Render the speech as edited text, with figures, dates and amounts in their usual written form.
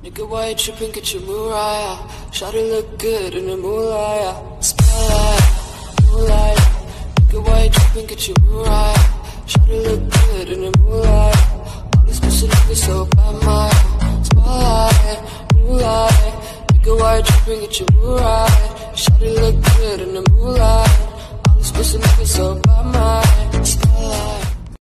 Nigga, why you tripping? Get your Mariah. Shawty look good in the moonlight. Spotlight, moonlight. Nigga, why you tripping? Get your Mariah. Shawty look good in the moonlight. All these pussy niggas so bad, my spotlight, moonlight. Nigga, why you tripping? Get your Mariah. Shawty look good in the moonlight. All these pussy niggas so bad, my